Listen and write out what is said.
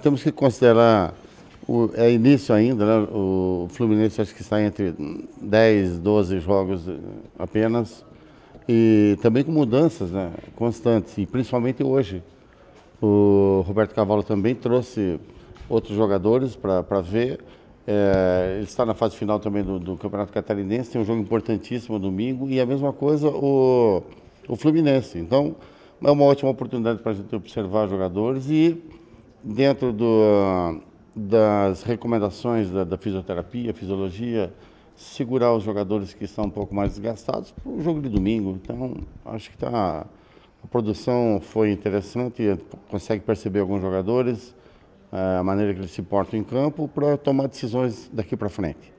temos que considerar, é início ainda, né? O Fluminense acho que está entre 10, 12 jogos apenas, e também com mudanças, né, constantes, e principalmente hoje. O Roberto Cavalo também trouxe outros jogadores para ver. Ele está na fase final também do Campeonato Catarinense, tem um jogo importantíssimo domingo, e a mesma coisa o Fluminense. Então, é uma ótima oportunidade para a gente observar jogadores e, dentro das recomendações da fisioterapia, fisiologia, segurar os jogadores que estão um pouco mais desgastados para o jogo de domingo. Então, acho que a produção foi interessante, consegue perceber alguns jogadores, a maneira que eles se portam em campo, para tomar decisões daqui para frente.